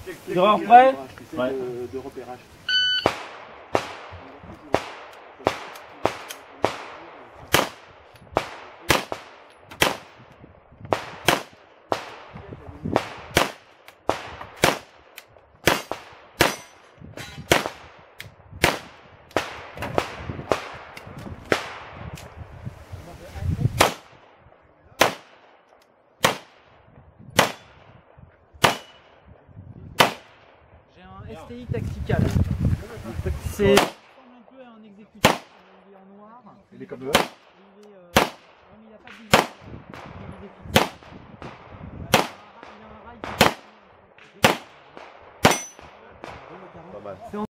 Tireur prêt? Ouais. De repérage. J'ai un STI tactical. C'est ressemble un peu à un exécutif. Il est en noir. Il est comme eux. Il n'a pas de vision. Il a un rail. Pas mal.